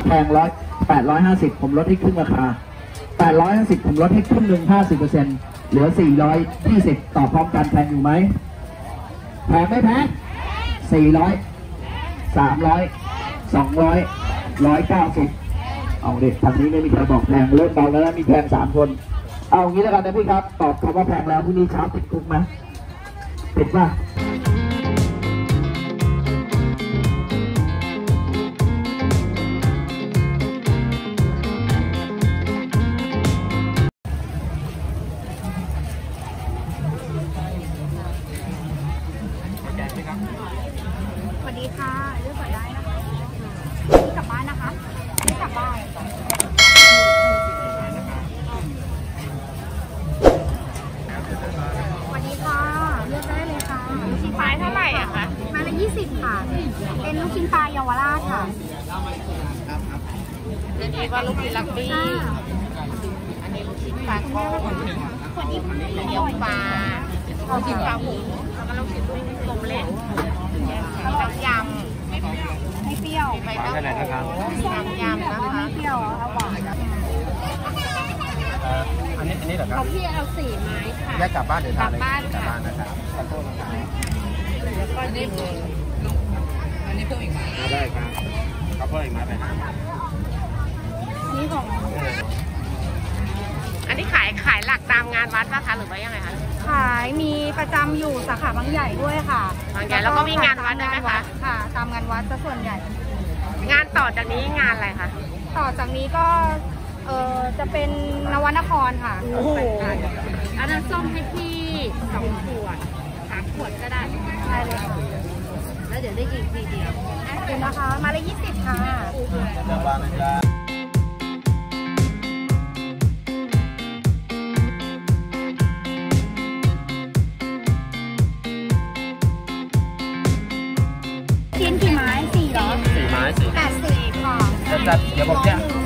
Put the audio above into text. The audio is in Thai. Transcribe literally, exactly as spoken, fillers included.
แพงร้อยแปดร้อยห้าสิบผมลดให้ครึ่งราคาแปดร้อยห้าสิบผมลดให้ครึ่งหนึ่งห้าสิบเปอร์เซ็นต์เหลือสี่ร้อยยี่สิบต่อพร้อมกันแพงอยู่ไหมแพงไม่แพงสี่ร้อยสามร้อยสองร้อยร้อยเก้าสิบเอาเด็กทางนี้ไม่มีใครบอกแพงเริ่มเบาแล้วนะมีแพงสามคนเอางี้แล้วกันนะพี่ครับตอบคำว่าแพงแล้วพรุ่งนี้เช้าติดคุกไหมติดป่ะสวัสดีค่ะเลือกก่อนได้นะคะนี่กลับบ้านนะคะนี่กลับบ้านสวัสดีค่ะเลือกได้เลยค่ะลูกชิ้นปลาเท่าไหร่อะคะมาละยี่สิบค่ะเป็นลูกชิ้นปลาเยาวราชค่ะอันนี้ว่าลูกชิ้นลักบี้อันนี้ลูกชิ้นปลาทอดคนนี้เดียวปลาลูกชิ้นปลาหมูแล้วก็ลูกชิ้นกลมเล็กน้ำยำไม่เปรี้ยวไม่เปรี้ยวไปน้ำน้ำยำนะคะไม่เปรี้ยวเอาหวานอันนี้อันนี้เหรอครับเขาพี่เอาสี่ไม้ค่ะแยกกลับบ้านหรือกลับบ้านกลับบ้านนะครับขอโทษนะครับแล้วก็นี่อันนี้เพิ่มอีกไม้ได้ครับเขาเพิ่มอีกไม้ไปห้านี่ของอันนี้ขายขายหลักตามงานวัดป่ะคะหรือว่ายังไงคะขายมีประจำอยู่สาขาบางใหญ่ด้วยค่ะบางใหญ่แล้วก็มีงานวัดด้วยไหมคะค่ะตามงานวัดซะส่วนใหญ่งานต่อจากนี้งานอะไรคะต่อจากนี้ก็เออจะเป็นนวนครค่ะโอ้โหอันนั้นส้มให้พี่สองขวดสามขวดก็ได้ได้เลยค่ะแล้วเดี๋ยวได้อีกทีเดียวขอบคุณนะคะมาเลยยี่สิบค่ะชิ้นกี่ไม้สี่เหรอสี่ไม้สี่แปดสิบค่ะจะเดี๋ยวผมจะ